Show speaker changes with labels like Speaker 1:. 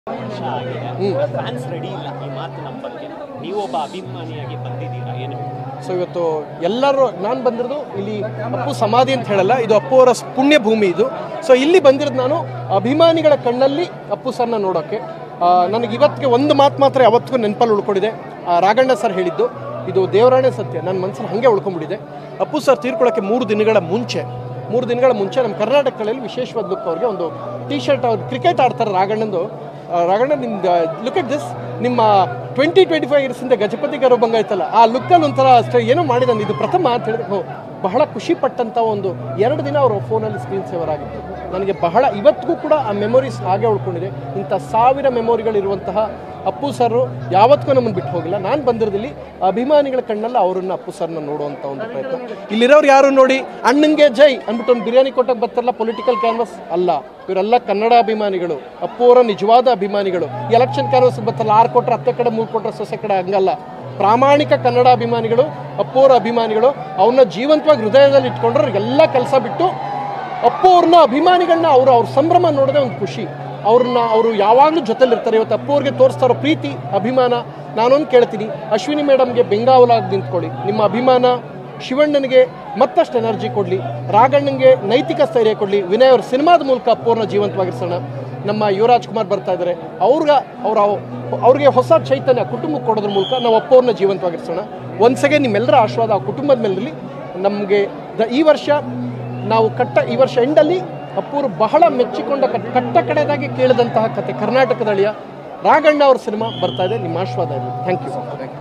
Speaker 1: ವರ್ಷ ಆಗಿದೆ. Fans ready ಇಲ್ಲ ಈ ಮಾತು ನಂಬಕ್ಕೆ. ನೀವೊಬ್ಬ ಅಭಿಮಾನಿಯಾಗಿ ಬಂದಿದ್ದೀರಾ, ಏನು?
Speaker 2: ಸೊ ಇವತ್ತು ಎಲ್ಲರೂ ನಾನು ಬಂದಿರೋದು ಇಲ್ಲಿ ಅಪ್ಪು ಸಮಾಧಿ ಅಂತ ಹೇಳಲ್ಲ, ಇದು ಅಪ್ಪು ಅವರ ಪುಣ್ಯ ಭೂಮಿ ಇದು. ಸೊ ಇಲ್ಲಿ ಬಂದಿರೋದು ನಾನು ಅಭಿಮಾನಿಗಳ ಕಣ್ಣಲ್ಲಿ ಅಪ್ಪು ಸರ್ನ ನೋಡೋಕ್ಕೆ. ನನಗೆ ಇವತ್ತಿಗೆ ಒಂದು ಮಾತು ಮಾತ್ರ ಯಾವತ್ತಿಗೂ ನೆನಪಲ್ಲಿ ಉಳ್ಕೊಂಡಿದೆ. ರಾಘಣ್ಣ ಸರ್ ಹೇಳಿದ್ದು ಇದು ದೇವರಾಣೆ ಸತ್ಯ, ನನ್ನ ಮನಸ್ಸಲ್ಲಿ ಹಾಗೆ ಉಳ್ಕೊಂಡ್ಬಿಟ್ಟಿದೆ. ಅಪ್ಪು ಸರ್ ತೀರ್ಕೊಳ್ಳೋಕ್ಕೆ 3 ದಿನಗಳ ಮುಂಚೆ ನಮ್ಮ ಕರ್ನಾಟಕದಲ್ಲಿ ವಿಶೇಷವಾದ ಲುಕ್ ಅವ್ರಿಗೆ ಒಂದು ಟಿ ಶರ್ಟ್, ಅವ್ರು ಕ್ರಿಕೆಟ್ ಆಡ್ತಾರೆ ರಾಘಣ್ಣಂದು. ರಾಘಣ್ಣ ನಿಮ್ದು ಲುಕ್ ಎಟ್ ದಿಸ್, ನಿಮ್ಮ 20-25 ಇಯರ್ಸಿಂದ ಗಜಪತಿ ಗರು ಬಂಗ ಆಯ್ತಲ್ಲ, ಆ ಲುಕ್ಕಲ್ಲಿ ಒಂಥರ ಅಷ್ಟೇ ಏನೋ ಮಾಡಿದ್ದಾನೆ. ಇದು ಪ್ರಥಮ ಅಂತ ಹೇಳಿದ್ರೆ ಬಹಳ ಖುಷಿ ಪಟ್ಟಂಥ ಒಂದು 2 ದಿನ ಅವರು ಫೋನಲ್ಲಿ ಸ್ಕ್ರೀನ್ ಸೇವರ್ ಆಗಿತ್ತು. ನನಗೆ ಬಹಳ ಇವತ್ತಿಗೂ ಕೂಡ ಆ ಮೆಮೊರೀಸ್ ಹಾಗೆ ಉಳ್ಕೊಂಡಿದೆ. ಇಂಥ 1000 ಮೆಮೊರಿಗಳಿರುವಂತಹ ಅಪ್ಪು ಸರ್ ಯಾವತ್ತಿಗೂ ನಮ್ಮನ್ನು ಬಿಟ್ಟು ಹೋಗಿಲ್ಲ. ನಾನು ಬಂದಿರೋದಿಲ್ಲಿ ಅಭಿಮಾನಿಗಳ ಕಣ್ಣಲ್ಲಿ ಅವರನ್ನು ಅಪ್ಪು ಸರ್ನ ನೋಡುವಂಥ ಒಂದು ಪ್ರಯತ್ನ. ಇಲ್ಲಿರೋರು ಯಾರು ನೋಡಿ ಅಣ್ಣಂಗೆ ಜೈ ಅಂದ್ಬಿಟ್ಟು ಒಂದು ಬಿರಿಯಾನಿ ಕೊಟ್ಟಕ್ಕೆ ಬರ್ತಾರಲ್ಲ, ಪೊಲಿಟಿಕಲ್ ಕ್ಯಾನ್ವಸ್ ಅಲ್ಲ, ಇವರೆಲ್ಲ ಕನ್ನಡ ಅಭಿಮಾನಿಗಳು, ಅಪ್ಪು ಅವರ ನಿಜವಾದ ಅಭಿಮಾನಿಗಳು. ಎಲೆಕ್ಷನ್ ಕ್ಯಾನ್ವಸ್ ಬರ್ತಾರಲ್ಲ, 6 ಕೊಟ್ಟರೆ 10 ಕಡೆ 3 ಕೊಟ್ಟರೆ ಸೊಸೆ ಕಡೆ ಹಂಗಲ್ಲ. ಪ್ರಾಮಾಣಿಕ ಕನ್ನಡ ಅಭಿಮಾನಿಗಳು, ಅಪ್ಪು ಅವರ ಅಭಿಮಾನಿಗಳು, ಅವ್ರನ್ನ ಜೀವಂತವಾಗಿ ಹೃದಯದಲ್ಲಿ ಇಟ್ಕೊಂಡ್ರೆ ಎಲ್ಲ ಕೆಲಸ ಬಿಟ್ಟು ಅಪ್ಪು ಅವ್ರನ್ನ ಅಭಿಮಾನಿಗಳನ್ನ ಅವ್ರ ಸಂಭ್ರಮ ನೋಡೋದೇ ಒಂದು ಖುಷಿ. ಅವರು ಯಾವಾಗಲೂ ಜೊತೆಲಿರ್ತಾರೆ. ಇವತ್ತು ಅಪ್ಪು ಅವ್ರಿಗೆ ತೋರಿಸ್ತಾರೋ ಪ್ರೀತಿ ಅಭಿಮಾನ. ನಾನೊಂದು ಕೇಳ್ತೀನಿ, ಅಶ್ವಿನಿ ಮೇಡಮ್ಗೆ ಬೆಂಗಾವಲಾಗಿ ನಿಂತ್ಕೊಳ್ಳಿ, ನಿಮ್ಮ ಅಭಿಮಾನ ಶಿವಣ್ಣನಿಗೆ ಮತ್ತಷ್ಟು ಎನರ್ಜಿ ಕೊಡಲಿ, ರಾಘಣ್ಣನಿಗೆ ನೈತಿಕ ಸ್ಥೈರ್ಯ ಕೊಡಲಿ. ವಿನಯ್ ಅವ್ರ ಸಿನಿಮಾದ ಮೂಲಕ ಅಪ್ಪು ಅವ್ರನ್ನ ಜೀವಂತವಾಗಿರಿಸೋಣ. ನಮ್ಮ ಯುವರಾಜ್ ಕುಮಾರ್ ಬರ್ತಾ ಇದ್ದಾರೆ, ಅವ್ರಿಗೆ ಹೊಸ ಚೈತನ್ಯ ಕುಟುಂಬಕ್ಕೆ ಕೊಡೋದ್ರ ಮೂಲಕ ನಾವು ಅಪ್ಪು ಅವ್ರನ್ನ ಜೀವಂತವಾಗಿರಿಸೋಣ. ಒಂದ್ಸಗೆ ನಿಮ್ಮೆಲ್ಲರ ಆಶೀರ್ವಾದ ಆ ಕುಟುಂಬದ ಮೇಲಿರಲಿ. ನಮಗೆ ಈ ವರ್ಷ ಎಂಡಲ್ಲಿ ಅಪ್ಪೂರು ಬಹಳ ಮೆಚ್ಚಿಕೊಂಡ ಕಟ್ಟ ಕಡೆದಾಗಿ ಕೇಳಿದಂತಹ ಕತೆ ಕರ್ನಾಟಕದ ಅಳಿಯ ರಾಘಣ್ಣ ಅವ್ರ ಸಿನಿಮಾ ಬರ್ತಾ ಇದೆ. ನಿಮ್ಮ ಆಶೀರ್ವಾದ ಇರಲಿ. Thank you.